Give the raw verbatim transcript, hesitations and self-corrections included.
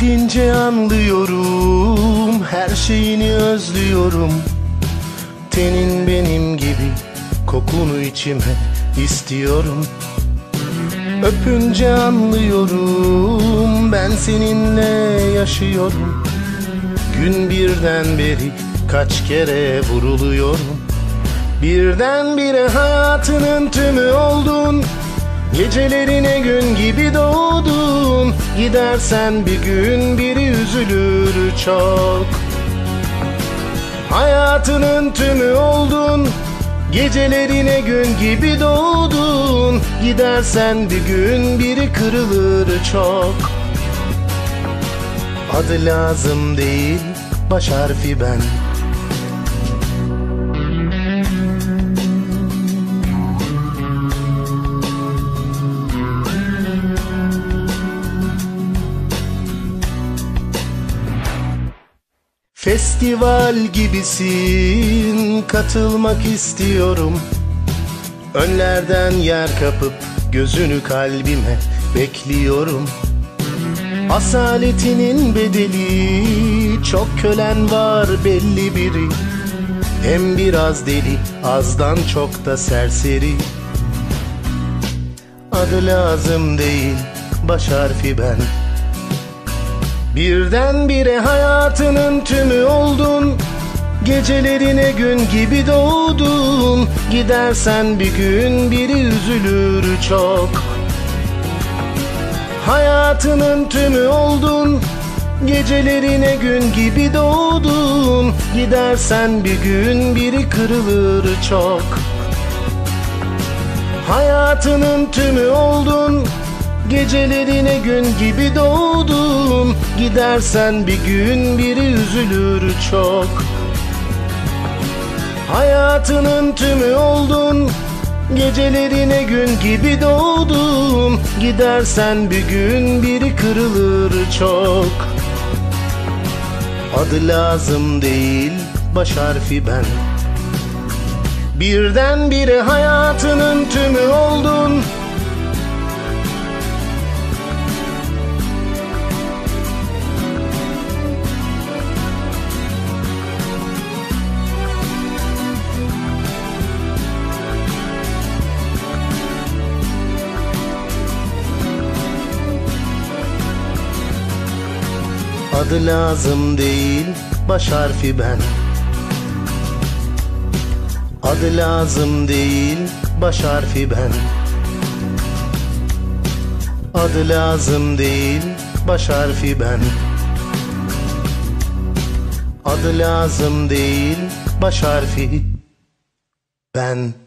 Gidince anlıyorum, her şeyini özlüyorum. Tenin benim gibi, kokunu içime istiyorum. Öpünce anlıyorum, ben seninle yaşıyorum. Gün birden beri kaç kere vuruluyorum. Birdenbire hayatının tümü oldun. Gecelerine gün gibi doğdun. Gidersen bir gün biri üzülür çok. Hayatının tümü oldun. Gecelerine gün gibi doğdun. Gidersen bir gün biri kırılır çok. Adı lazım değil, baş harfi ben. Festival gibisin, katılmak istiyorum. Önlerden yer kapıp gözünü kalbime bekliyorum. Asaletinin bedeli, çok kölen var belli biri. Hem biraz deli, azdan çok da serseri. Adı lazım değil, baş harfi ben. Birdenbire hayatının tümü oldun. Gecelerine gün gibi doğdun. Gidersen bir gün biri üzülür çok. Hayatının tümü oldun. Gecelerine gün gibi doğdun. Gidersen bir gün biri kırılır çok. Hayatının tümü oldun. Gecelerine gün gibi doğdun. Gidersen bir gün biri üzülür çok. Hayatının tümü oldun. Gecelerine gün gibi doğdun. Gidersen bir gün biri kırılır çok. Adı lazım değil, baş harfi ben. Birdenbire hayatının tümü oldun. Adı lazım değil, baş harfi ben. Adı lazım değil, baş harfi ben. Adı lazım değil, baş harfi ben. Adı lazım değil, baş harfi ben.